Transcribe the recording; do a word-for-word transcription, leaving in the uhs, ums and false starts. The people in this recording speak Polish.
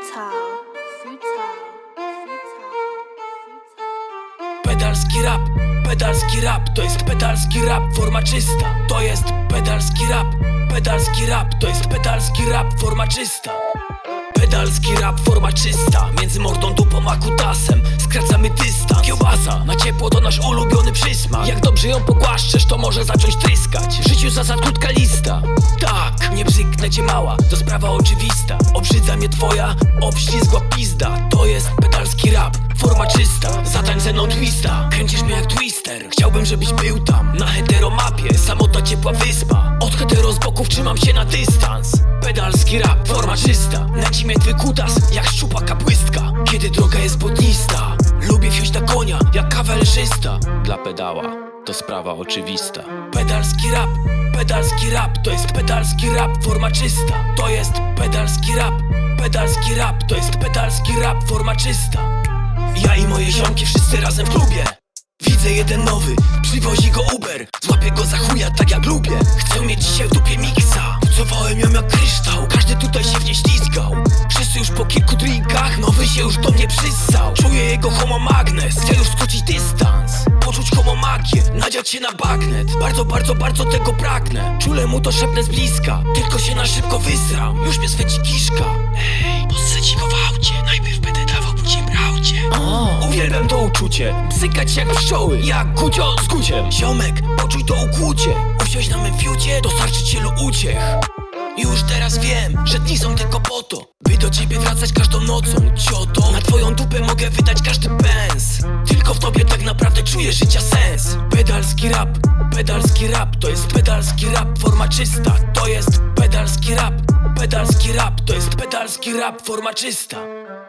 Futile, futile, futile. Pedalski rap, pedalski rap, to jest pedalski rap, forma czysta. To jest pedalski rap, pedalski rap, to jest pedalski rap, forma czysta. Pedalski rap, forma czysta, między mordą, dupą a kutasem skracamy dystans. Kiełbasa, na ciepło to nasz ulubiony przysmak. Jak dobrze ją pogłaszczesz, to może zacząć tryskać. W życiu zasad krótka lista. Tak, nie bzyknę cię mała, to sprawa oczywista. Obrzydza mnie twoja obślizgła pizda. To jest pedalski rap, forma czysta. Zatań ze mną twista, kręcisz mnie jak twister. Chciałbym, żebyś był tam, na heteromapie, samotna ciepła wyspa. Od hetero z boków trzymam się na dystans. Pedalski rap, forma czysta. Nęci mnie twój kutas, jak szczupaka błystka. Kiedy droga jest błotnista, lubię wsiąść na konia, jak kawalerzysta. Dla pedała to sprawa oczywista. Pedalski rap, pedalski rap, to jest pedalski rap, forma czysta. To jest pedalski rap, pedalski rap, to jest pedalski rap, forma czysta. Ja i moje ziomki wszyscy razem w klubie. Widzę jeden nowy, przywozi go Uber. Złapię go za chuja tak jak lubię. Chcę mieć dzisiaj w dupie miksa. Pucowałem ją jak kryształ, każdy tutaj się w nie ślizgał. Wszyscy już po kilku drinkach, nowy się już do mnie przyssał. Czuję jego homomagnes, chcę już skrócić dystans. Poczuć homomagię, nadziać się na bagnet. Bardzo, bardzo, bardzo tego pragnę. Czule mu to szepnę z bliska, tylko się na szybko wysram. Już mnie swędzi kiszka. Ej, possę ci go w aucie, najpierw będę dawał później braucie. O, uwielbiam to uczucie, psykać jak pszczoły, jak gucio z guciem. Ziomek, poczuj to ukłucie, usiąść na mym fiucie, dostarczyć wielu uciech. Już teraz wiem, że dni są tylko po to, by do ciebie wracać każdą nocą, cioto. Na twoją dupę mogę wydać każdy pens. Tylko w tobie tak naprawdę czuję życia sens. Pedalski rap, pedalski rap, to jest pedalski rap, forma czysta. To jest pedalski rap, pedalski rap, to jest pedalski rap, forma czysta.